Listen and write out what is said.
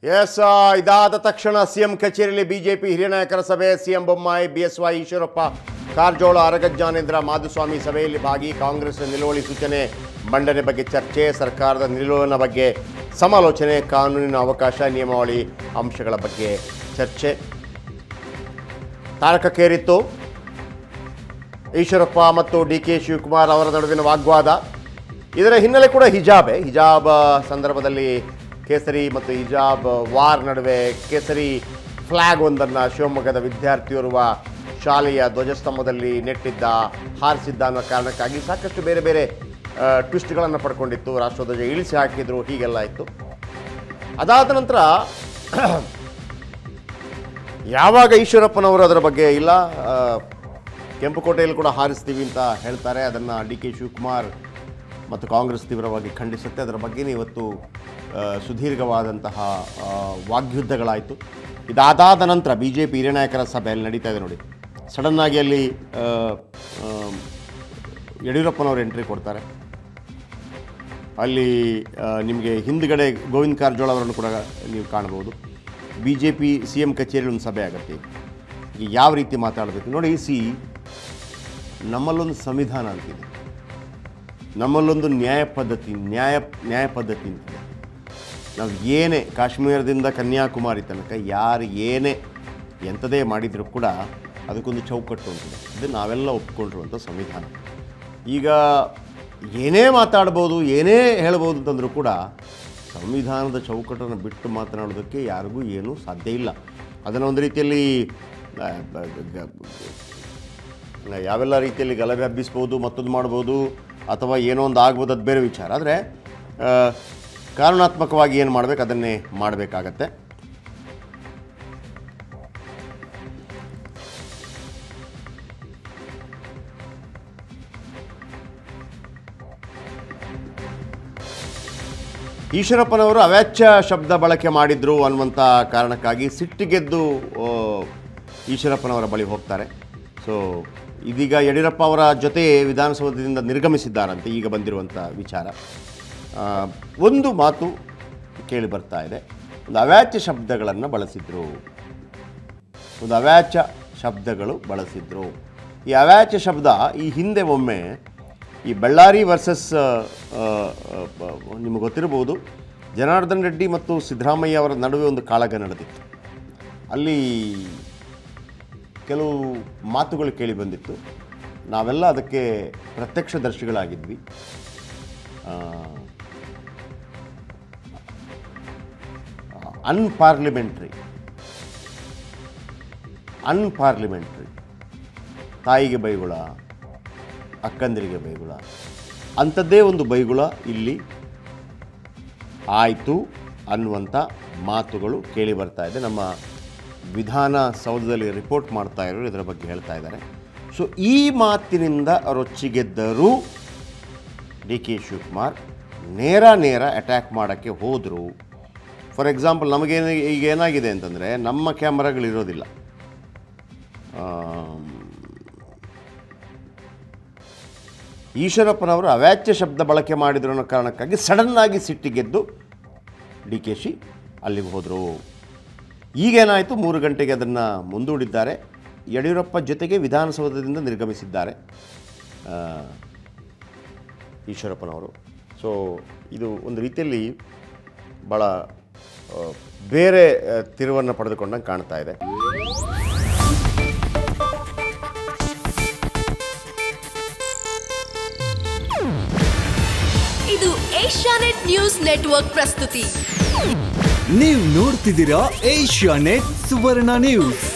S ಇದಾದ ತಕ್ಷಣ CM ಕಚೇರಿಯಲ್ಲಿ ಬಿಜೆಪಿ ಹಿರಿಯ ನಾಯಕರ ಸಭೆ. ಸಿಎಂ ಬೊಮ್ಮಾಯಿ, ಬಿಎಸ್ವೈ ಈಶ್ವರಪ್ಪ, ಕಾರಜೋಳ, ಅರಗಜ್ಞಾನೇಂದ್ರ, ಮಾಧುಸ್ವಾಮಿ ಸಭೆಯಲ್ಲಿ ಭಾಗಿ. ಕಾಂಗ್ರೆಸ್ ನಿಲುವಳಿ ಸೂಚನೆ ಮಂಡನೆ ಬಗ್ಗೆ ಚರ್ಚೆ, ಸರ್ಕಾರದ ನಿಲುವಿನ ಬಗ್ಗೆ ಸಮಾಲೋಚನೆ, ಕಾನೂನಿನ ಅವಕಾಶ, ನಿಯಮಾವಳಿ ಅಂಶಗಳ ಬಗ್ಗೆ ಚರ್ಚೆ ತಾರಕಕ್ಕೇರಿತ್ತು. ಈಶ್ವರಪ್ಪ ಮತ್ತು ಡಿ.ಕೆ. ಶಿವಕುಮಾರ್ ಅವರ ನಡುವಿನ ವಾಗ್ವಾದ. ಇದರ ಹಿನ್ನೆಲೆ ಕೂಡ ಹಿಜಾಬ್ ಸಂದರ್ಭದಲ್ಲಿ ಕೇಸರಿ ಮತ್ತು ಹಿಜಾಬ್ ವಾರ್ ನಡುವೆ ಕೇಸರಿ ಫ್ಲ್ಯಾಗ್ ಒಂದನ್ನು ಶಿವಮೊಗ್ಗದ ವಿದ್ಯಾರ್ಥಿಯೋರ್ವ ಶಾಲೆಯ ಧ್ವಜಸ್ತಂಭದಲ್ಲಿ ಹಾರಿಸಿದ್ದ ಅನ್ನೋ ಕಾರಣಕ್ಕಾಗಿ ಸಾಕಷ್ಟು ಬೇರೆ ಬೇರೆ ಟ್ವಿಸ್ಟ್ಗಳನ್ನು ಪಡ್ಕೊಂಡಿತ್ತು. ರಾಷ್ಟ್ರಧ್ವಜ ಇಳಿಸಿ ಹಾಕಿದ್ರು, ಹೀಗೆಲ್ಲ ಇತ್ತು. ಅದಾದ ನಂತರ ಯಾವಾಗ ಈಶ್ವರಪ್ಪನವರು ಅದರ ಬಗ್ಗೆ ಇಲ್ಲ, ಕೆಂಪುಕೋಟೆಯಲ್ಲಿ ಕೂಡ ಹಾರಿಸ್ತೀವಿ ಅಂತ ಹೇಳ್ತಾರೆ. ಅದನ್ನು ಡಿ.ಕೆ. ಶಿವಕುಮಾರ್ ಮತ್ತು ಕಾಂಗ್ರೆಸ್ ತೀವ್ರವಾಗಿ ಖಂಡಿಸುತ್ತೆ. ಅದರ ಬಗ್ಗೆ ಇವತ್ತು ಸುದೀರ್ಘವಾದಂತಹ ವಾಗ್ಯುದ್ಧಗಳಾಯಿತು. ಇದಾದ ನಂತರ BJP ಹಿರಿಯ ನಾಯಕರ ಸಭೆಯಲ್ಲಿ ನಡೀತಾ ಇದೆ ನೋಡಿ. ಸಡನ್ನಾಗಿ ಅಲ್ಲಿ ಯಡಿಯೂರಪ್ಪನವರು ಎಂಟ್ರಿ ಕೊಡ್ತಾರೆ. ಅಲ್ಲಿ ನಿಮಗೆ ಹಿಂದುಗಡೆ ಗೋವಿಂದ ಕಾರಜೋಳ ಅವರನ್ನು ಕೂಡ ನೀವು ಕಾಣಬಹುದು. BJP CM ಕಚೇರಿಯಲ್ಲಿ ಒಂದು ಸಭೆ ಆಗುತ್ತೆ. ಈಗ ಯಾವ ರೀತಿ ಮಾತಾಡಬೇಕು ನೋಡಿ. ನಮ್ಮಲ್ಲೊಂದು ಸಂವಿಧಾನ ಅಂತಿದೆ, ನಮ್ಮಲ್ಲೊಂದು ನ್ಯಾಯ ಪದ್ಧತಿ ಅಂತಿದೆ. ನಾವು ಏನೇ ಕಾಶ್ಮೀರದಿಂದ ಕನ್ಯಾಕುಮಾರಿ ತನಕ ಯಾರು ಏನೇ ಎಂಥದೇ ಮಾಡಿದರೂ ಕೂಡ ಅದಕ್ಕೊಂದು ಚೌಕಟ್ಟು ಅಂತಿದೆ. ಅದು ನಾವೆಲ್ಲ ಒಪ್ಕೊಂಡಿರುವಂಥ ಸಂವಿಧಾನ. ಈಗ ಏನೇ ಮಾತಾಡ್ಬೋದು, ಏನೇ ಹೇಳ್ಬೋದು ಅಂತಂದರೂ ಕೂಡ ಸಂವಿಧಾನದ ಚೌಕಟ್ಟನ್ನು ಬಿಟ್ಟು ಮಾತನಾಡೋದಕ್ಕೆ ಯಾರಿಗೂ ಏನೂ ಸಾಧ್ಯ ಇಲ್ಲ. ಅದನ್ನು ಒಂದು ರೀತಿಯಲ್ಲಿ ಯಾವೆಲ್ಲ ರೀತಿಯಲ್ಲಿ ಗಲಭೆ ಹಬ್ಬಿಸ್ಬೋದು, ಮತ್ತೊಂದು ಮಾಡ್ಬೋದು, ಅಥವಾ ಏನೋ ಒಂದು ಆಗ್ಬೋದು, ಅದು ಬೇರೆ ವಿಚಾರ. ಆದರೆ ಕಾನೂನಾತ್ಮಕವಾಗಿ ಏನು ಮಾಡಬೇಕು ಅದನ್ನೇ ಮಾಡಬೇಕಾಗತ್ತೆ. ಈಶ್ವರಪ್ಪನವರು ಅವಾಚ್ಯ ಶಬ್ದ ಬಳಕೆ ಮಾಡಿದ್ರು ಅನ್ನುವಂಥ ಕಾರಣಕ್ಕಾಗಿ ಸಿಟ್ಟಿಗೆದ್ದು ಈಶ್ವರಪ್ಪನವರ ಬಳಿ ಹೋಗ್ತಾರೆ. ಸೊ ಇದೀಗ ಯಡಿಯೂರಪ್ಪ ಅವರ ಜೊತೆ ವಿಧಾನಸೌಧದಿಂದ ನಿರ್ಗಮಿಸಿದ್ದಾರಂತೆ, ಈಗ ಬಂದಿರುವಂಥ ವಿಚಾರ. ಒಂದು ಮಾತು ಕೇಳಿ ಬರ್ತಾ ಇದೆ, ಒಂದು ಅವಾಚ್ಯ ಶಬ್ದಗಳನ್ನು ಬಳಸಿದ್ರು. ಈ ಅವಾಚ್ಯ ಶಬ್ದ ಈ ಹಿಂದೆ ಒಮ್ಮೆ ಈ ಬಳ್ಳಾರಿ ವರ್ಸಸ್ ನಿಮಗೆ ಗೊತ್ತಿರಬಹುದು, ಜನಾರ್ದನ್ ರೆಡ್ಡಿ ಮತ್ತು ಸಿದ್ದರಾಮಯ್ಯ ಅವರ ನಡುವೆ ಒಂದು ಕಾಳಗ ನಡೆದಿತ್ತು. ಅಲ್ಲಿ ಕೆಲವು ಮಾತುಗಳು ಕೇಳಿ ಬಂದಿತ್ತು. ನಾವೆಲ್ಲ ಅದಕ್ಕೆ ಪ್ರತ್ಯಕ್ಷದರ್ಶಿಗಳಾಗಿದ್ವಿ. ಅನ್ಪಾರ್ಲಿಮೆಂಟ್ರಿ ತಾಯಿಗೆ ಬೈಗುಳ, ಅಕ್ಕಂದಿರಿಗೆ ಬೈಗುಳ, ಅಂಥದ್ದೇ ಒಂದು ಬೈಗುಳ ಇಲ್ಲಿ ಆಯಿತು ಅನ್ನುವಂಥ ಮಾತುಗಳು ಕೇಳಿ ಬರ್ತಾ ಇದೆ. ನಮ್ಮ ವಿಧಾನಸೌಧದಲ್ಲಿ ರಿಪೋರ್ಟ್ ಮಾಡ್ತಾ ಇರೋರು ಇದರ ಬಗ್ಗೆ ಹೇಳ್ತಾ ಇದ್ದಾರೆ. ಸೊ ಈ ಮಾತಿನಿಂದ ರೊಚ್ಚಿಗೆದ್ದರು ಡಿ.ಕೆ. ಶಿವಕುಮಾರ್. ನೇರ ಅಟ್ಯಾಕ್ ಮಾಡೋಕ್ಕೆ ಹೋದರು. ಫಾರ್ ಎಕ್ಸಾಂಪಲ್, ಈಗ ಏನಾಗಿದೆ ಅಂತಂದರೆ, ನಮ್ಮ ಕ್ಯಾಮ್ರಾಗಳಿರೋದಿಲ್ಲ. ಈಶ್ವರಪ್ಪನವರು ಅವಾಚ್ಯ ಶಬ್ದ ಬಳಕೆ ಮಾಡಿದ್ರು ಅನ್ನೋ ಕಾರಣಕ್ಕಾಗಿ ಸಡನ್ನಾಗಿ ಸಿಟ್ಟಿಗೆದ್ದು ಡಿ.ಕೆ. ಶಿ ಅಲ್ಲಿಗೆ ಹೋದರು. ಈಗೇನಾಯಿತು, 3 ಗಂಟೆಗೆ ಅದನ್ನು ಮುಂದೂಡಿದ್ದಾರೆ. ಯಡಿಯೂರಪ್ಪ ಜೊತೆಗೆ ವಿಧಾನಸೌಧದಿಂದ ನಿರ್ಗಮಿಸಿದ್ದಾರೆ ಈಶ್ವರಪ್ಪನವರು. ಸೊ ಇದು ಒಂದು ರೀತಿಯಲ್ಲಿ ಭಾಳ ಬೇರೆ ತಿರುವನ್ನು ಪಡೆದುಕೊಂಡಂಗೆ ಕಾಣ್ತಾ ಇದೆ. ಇದು ಏಷ್ಯಾನೆಟ್ ನ್ಯೂಸ್ ನೆಟ್ವರ್ಕ್ ಪ್ರಸ್ತುತಿ. ನೀವು ನೋಡ್ತಿದ್ದೀರಾ ಏಷ್ಯಾನೆಟ್ ಸುವರ್ಣ ನ್ಯೂಸ್.